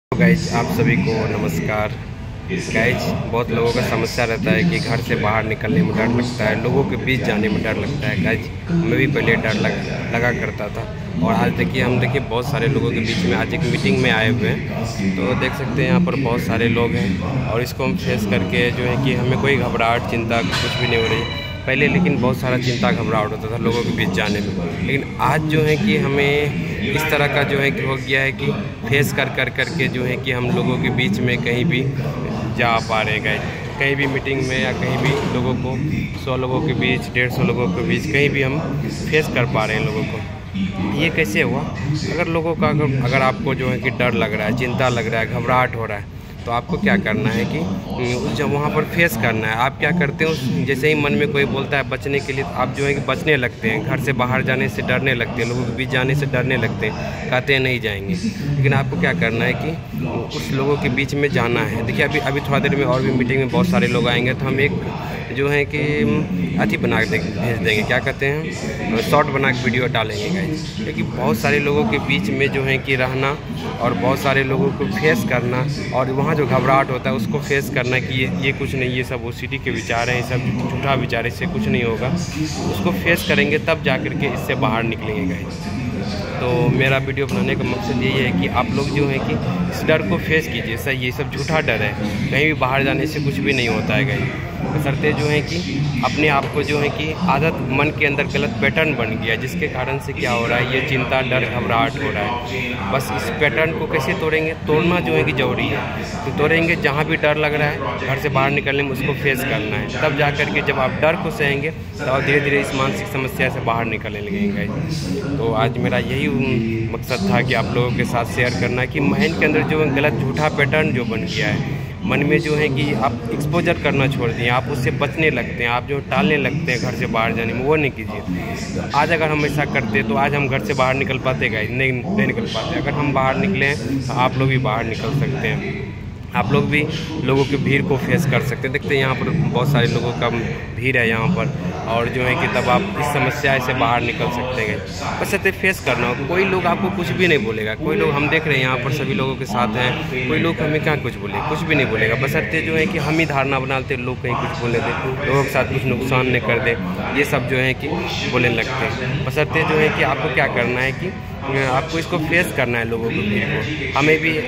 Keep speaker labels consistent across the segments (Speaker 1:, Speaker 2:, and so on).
Speaker 1: तो गाइज आप सभी को नमस्कार। गाइज बहुत लोगों का समस्या रहता है कि घर से बाहर निकलने में डर लगता है, लोगों के बीच जाने में डर लगता है। गाइज हमें भी पहले डर लगा करता था और आज देखिए बहुत सारे लोगों के बीच में आज एक मीटिंग में आए हुए हैं। तो देख सकते हैं यहाँ पर बहुत सारे लोग हैं और इसको हम फेस करके जो है कि हमें कोई घबराहट चिंता कुछ भी नहीं हो रही पहले, लेकिन बहुत सारा चिंता घबराहट होता था लोगों के बीच जाने में। लेकिन आज जो है कि हमें इस तरह का जो है कि हो गया है कि फेस कर के जो है कि हम लोगों के बीच में कहीं भी जा पा रहे हैं। गाइस कहीं भी मीटिंग में या कहीं भी लोगों को 100 लोगों के बीच 150 लोगों के बीच कहीं भी हम फेस कर पा रहे हैं लोगों को। ये कैसे हुआ? अगर लोगों का अगर आपको जो है कि डर लग रहा है, चिंता लग रहा है, घबराहट हो रहा है, तो आपको क्या करना है कि जब वहाँ पर फेस करना है। आप क्या करते हो, जैसे ही मन में कोई बोलता है बचने के लिए, तो आप जो है कि बचने लगते हैं, घर से बाहर जाने से डरने लगते हैं, लोगों के बीच जाने से डरने लगते हैं, कहते हैं नहीं जाएंगे। लेकिन आपको क्या करना है कि उस लोगों के बीच में जाना है। देखिए अभी थोड़ा देर में और भी मीटिंग में बहुत सारे लोग आएंगे, तो हम एक जो है कि अति बना के भेज देंगे, क्या कहते हैं, शॉर्ट बना के वीडियो डालेंगे गाइस। क्योंकि बहुत सारे लोगों के बीच में जो है कि रहना और बहुत सारे लोगों को फेस करना और वहाँ जो घबराहट होता है उसको फेस करना कि ये कुछ नहीं, ये सब ओसीडी के विचार हैं, ये सब झूठा विचार, इससे कुछ नहीं होगा। उसको फेस करेंगे तब जा कर के इससे बाहर निकलेंगे गाइस। तो मेरा वीडियो बनाने का मकसद यही है कि आप लोग जो है कि इस डर को फेस कीजिए। सही, ये सब झूठा डर है, कहीं भी बाहर जाने से कुछ भी नहीं होता है गाइस। बशर्ते जो है कि अपने आप को जो है कि आदत मन के अंदर गलत पैटर्न बन गया, जिसके कारण से क्या हो रहा है, ये चिंता डर घबराहट हो रहा है। बस इस पैटर्न को कैसे तोड़ेंगे, तोड़ना जो है कि ज़रूरी है। तो तोड़ेंगे, जहाँ भी डर लग रहा है घर से बाहर निकलने में उसको फेस करना है। तब जा कर के जब आप डर को सहेंगे तब आप धीरे धीरे इस मानसिक समस्या से बाहर निकलने लगेंगे। तो आज मेरा यही मकसद था कि आप लोगों के साथ शेयर करना कि माइंड के अंदर जो गलत झूठा पैटर्न जो बन गया है, मन में जो है कि आप एक्सपोजर करना छोड़ दिए, आप उससे बचने लगते हैं, आप जो टालने लगते हैं घर से बाहर जाने में, वो नहीं कीजिए। आज अगर हम ऐसा करते तो आज हम घर से बाहर निकल पाते गाइस? नहीं निकल पाते। अगर हम बाहर निकले तो आप लोग भी बाहर निकल सकते हैं, आप लोग भी लोगों की भीड़ को फेस कर सकते हैं। देखते हैं यहाँ पर बहुत सारे लोगों का भीड़ है यहाँ पर, और जो है कि तब आप इस समस्या से बाहर निकल सकते हैं। बस ऐसे फेस करना हो। कोई लोग आपको कुछ भी नहीं बोलेगा, कोई लोग, हम देख रहे हैं यहाँ पर सभी लोगों के साथ हैं, कोई लोग हमें क्या कुछ बोले, कुछ भी नहीं बोलेगा। बस ऐसे जो है कि हम ही धारणा बनाते लोग कहीं कुछ बोले दे, लोगों के साथ कुछ नुकसान नहीं कर दे, ये सब जो है कि बोलने लगते हैं। बस ऐसे जो है कि आपको क्या करना है कि आपको इसको फेस करना है लोगों की भीड़ को। हमें भी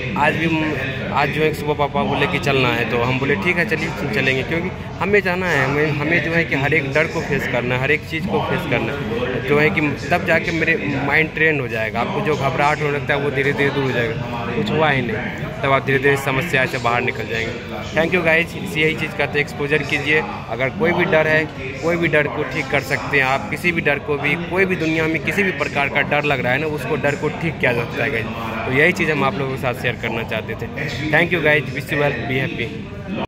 Speaker 1: आज जो है सुबह पापा बोले कि चलना है, तो हम बोले ठीक है चलिए चलेंगे, क्योंकि हमें जाना है। हमें जो है कि हर एक डर को फेस करना है, हर एक चीज़ को फेस करना है, जो है कि तब जाके मेरे माइंड ट्रेन हो जाएगा। आपको जो घबराहट होने लगता है वो धीरे धीरे दूर हो जाएगा। कुछ हुआ ही नहीं, तब आप धीरे धीरे समस्या से बाहर निकल जाएंगे। Thank you guys. यही चीज़ कहते हैं, एक्सपोजर कीजिए। अगर कोई भी डर है, कोई भी डर को ठीक कर सकते हैं आप। किसी भी डर को भी, कोई भी दुनिया में किसी भी प्रकार का डर लग रहा है ना, उसको डर को ठीक किया जा सकता है गाइज। तो यही चीज़ हम आप लोगों के साथ शेयर करना चाहते थे। Thank you guys. Wish you well, be happy.